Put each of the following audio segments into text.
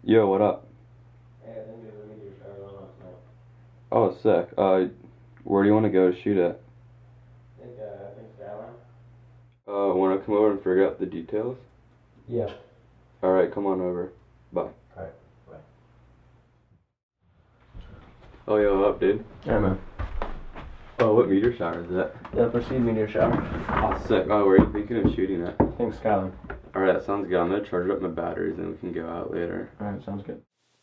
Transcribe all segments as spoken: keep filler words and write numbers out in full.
Yo, what up? Hey, I think there's a meteor shower on last night. Oh, sick. Uh, where do you want to go to shoot at? I think, uh, I think Skyline. Uh, want to come over and figure out the details? Yeah. Alright, come on over. Bye. Alright, bye. Oh, yo, what up, dude? Yeah, man. Oh, what meteor shower is that? The Proceed meteor shower. Oh, sick. Oh, where are you thinking of shooting at? I think Skyline. Alright, that sounds good. I'm gonna charge up my batteries and we can go out later. Alright, sounds good.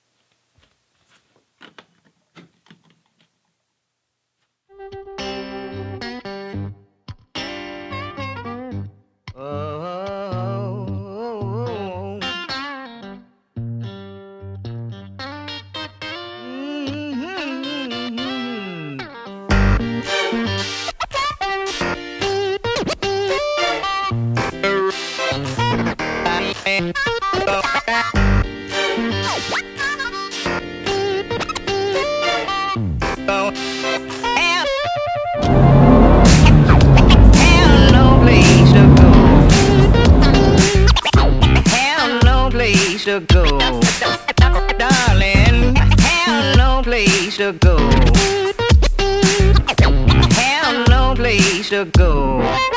To go, darling, have no place to go, have no place to go.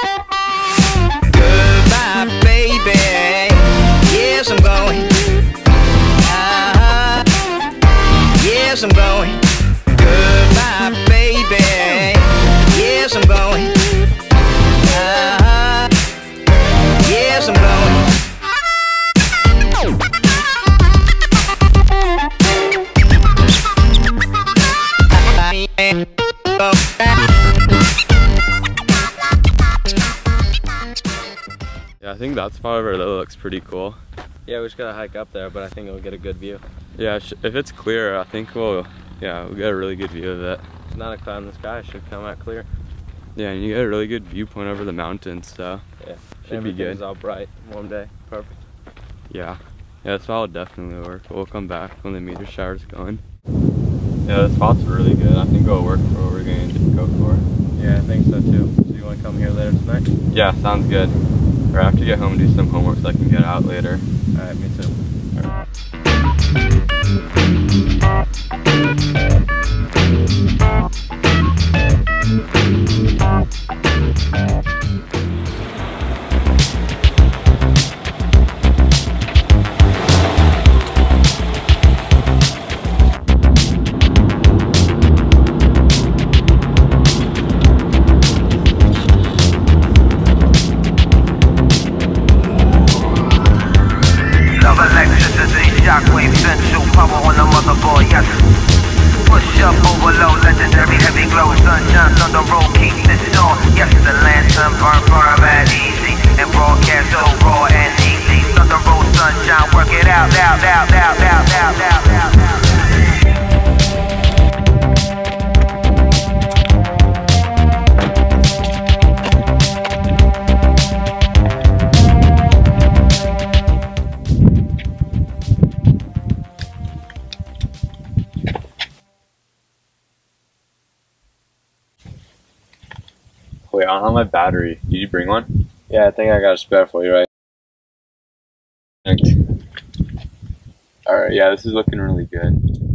Goodbye, baby. Yes, I'm going. Uh-huh. Yes, I'm going. Goodbye, baby. Yes, I'm going. Uh-huh. Yes, I'm going. Yeah, I think that spot over there looks pretty cool. Yeah, we just gotta hike up there, but I think we'll get a good view. Yeah, if it's clear, I think we'll, yeah, we'll get a really good view of it. It's not a cloud in the sky, it should come out clear. Yeah, and you get a really good viewpoint over the mountains, so yeah, should be good. Everything's all bright, warm day, perfect. Yeah, yeah, that spot will definitely work. We'll come back when the meteor shower's going. Yeah, the spot's really good. I think it'll work for what we're going to go for. Yeah, I think so too. So you want to come here later tonight? Yeah, sounds good. Or I have to get home and do some homework so I can get out later. Alright, me too. All right. Shockwave central power on the motherboard, yes. Push up, overload, legendary, heavy glow, sunshine, thunder roll, keep this on. Yes, the lantern burn, burn, bad easy, and broadcast so raw and easy. Thunder roll, sunshine, work it out, out, out, out, out, out, out, out, out. Wait, I don't have my battery. Did you bring one? Yeah, I think I got a spare for you, right? Thanks. Alright, yeah, this is looking really good.